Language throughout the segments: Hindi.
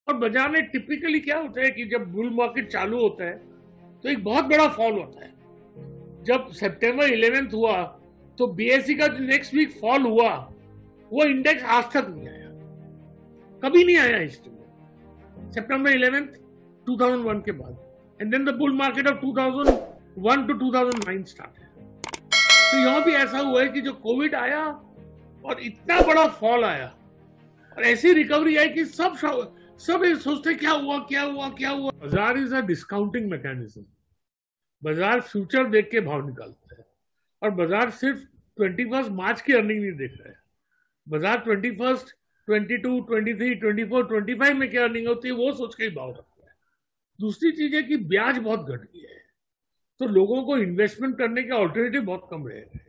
और बाजार में टिपिकली क्या होता है कि जब बुल मार्केट चालू होता है तो एक बहुत बड़ा फॉल होता है। जब सितंबर 11th हुआ तो बीएसई का जो नेक्स्ट वीक फॉल हुआ वो इंडेक्स आज तक नहीं आया, कभी नहीं आया हिस्ट्री में सितंबर 11th 2001 के बाद। And then the bull market of 2001 to 2009 start है। तो यहां भी ऐसा हुआ है कि जो कोविड आया और इतना बड़ा फॉल आया और ऐसी रिकवरी आई कि सब ये सोचते क्या हुआ क्या हुआ क्या हुआ। बाजार इज अ डिस्काउंटिंग मैकेनिज्म। बाजार फ्यूचर देख के भाव निकालता है और बाजार सिर्फ 21 मार्च की अर्निंग नहीं देख रहा है। बाजार 21, 22, 23, 24, 25 में क्या अर्निंग होती है वो सोच के ही भाव रखता है। दूसरी चीज है कि ब्याज बहुत घट गया है तो लोगों को इन्वेस्टमेंट करने के ऑल्टरनेटिव बहुत कम रह गए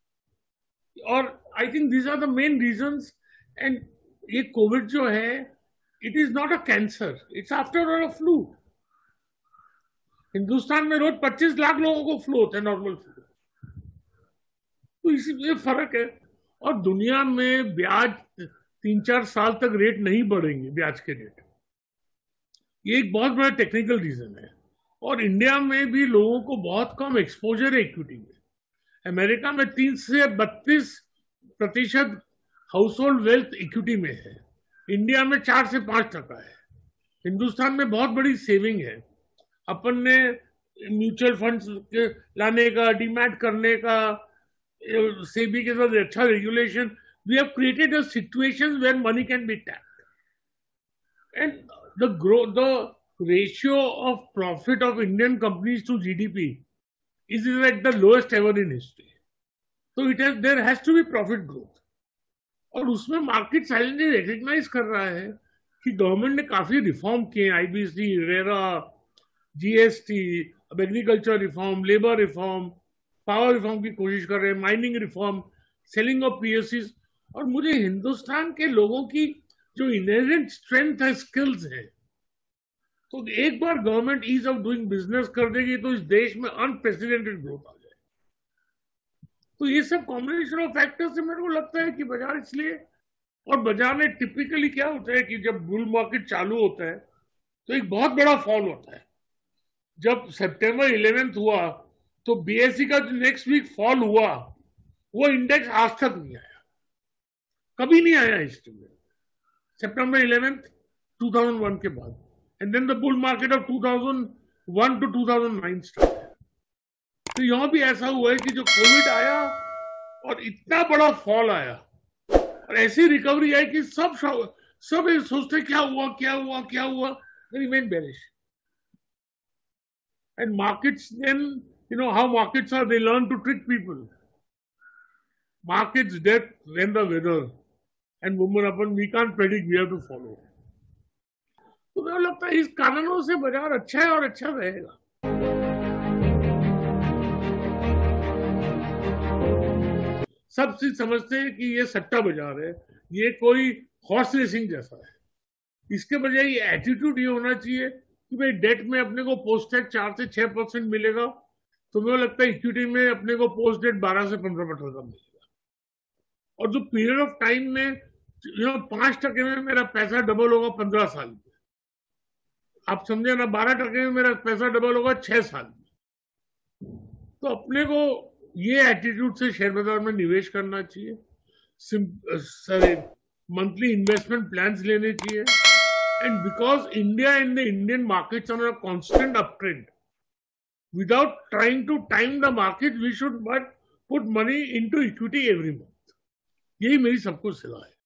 और I think these are the main reasons. And ये कोविड जो है it is not a cancer, it's after all a flu. Hindustan में रोज 25 लाख लोगों को फ्लू होता है, नॉर्मल फ्लू। तो इसी फर्क है। और दुनिया में ब्याज 3-4 साल तक रेट नहीं बढ़ेंगे, ब्याज के रेट। ये एक बहुत बड़ा टेक्निकल रीजन है। और इंडिया में भी लोगों को बहुत कम एक्सपोजर है इक्विटी में। अमेरिका में 30 से 32% हाउस होल्ड वेल्थ इक्विटी में है, इंडिया में 4 से 5% है। हिंदुस्तान में बहुत बड़ी सेविंग है। अपन ने म्यूचुअल फंड्स लाने का, डीमैट करने का, सेबी के साथ अच्छा regulation, we have created a situation where money can be tapped and the ratio of profit of Indian companies to GDP is at the lowest ever in history. So there has to be profit growth. और उसमें मार्केट साइलेंटली रिकग्नाइज कर रहा है कि गवर्नमेंट ने काफी रिफॉर्म किए, आईबीसी, रेरा, जीएसटी, अब agriculture reform, labour reform, power reform की कोशिश कर रहे हैं, माइनिंग रिफॉर्म, सेलिंग ऑफ पीएससीज। और मुझे हिंदुस्तान के लोगों की जो इनहेरेंट स्ट्रेंथ है, स्किल्स है, तो एक बार government ease of doing business कर देगी तो इस देश में अनप्रेसिडेंटेड ग्रोथ आ जाए। तो ये सब कॉम्बिनेशन ऑफ फैक्टर्स से मेरे को लगता है कि बाजार इसलिए। और बाजार में टिपिकली क्या होता है कि जब बुल मार्केट चालू होता है तो एक बहुत बड़ा फॉल होता है। जब सितंबर 11th हुआ तो बीएसई का जो नेक्स्ट वीक फॉल हुआ वो इंडेक्स आज तक नहीं आया, कभी नहीं आया हिस्ट्री में सितंबर 11th 2001 के बाद। And then the bull market of 2001 to 2009 start है। तो यहां भी ऐसा हुआ है कि जो कोविड आया और इतना बड़ा फॉल आया और ऐसी रिकवरी आई कि सब ये सोचते क्या हुआ क्या हुआ क्या हुआ, remain bearish. And markets then, you know how markets are, they learn to trick people. Markets death when the weather and woman upon we can't predict, we have to follow. तो मुझे लगता है इस कारणों से बाजार अच्छा है और अच्छा रहेगा। सब चीज समझते हैं कि ये सट्टा बाजार है, ये कोई हॉर्स रेसिंग जैसा है। इसके बजाय ये एटीट्यूड ये होना चाहिए कि भाई डेट में अपने को पोस्ट टैक्स 4 से 6% मिलेगा, तो मुझे लगता है इक्विटी में अपने को पोस्ट डेट 12 से 15% मिलेगा। और जो पीरियड ऑफ टाइम में 5% में मेरा पैसा डबल होगा 15 साल में, आप समझे ना, 12% में मेरा पैसा डबल होगा 6 साल में। तो अपने को ये एटीट्यूड से शेयर बाजार में निवेश करना चाहिए। मंथली इन्वेस्टमेंट प्लान्स लेने चाहिए। And because India and the Indian markets are a constant uptrend, without trying to time the market, we should but put money into equity every month. यही मेरी सबको सलाह है।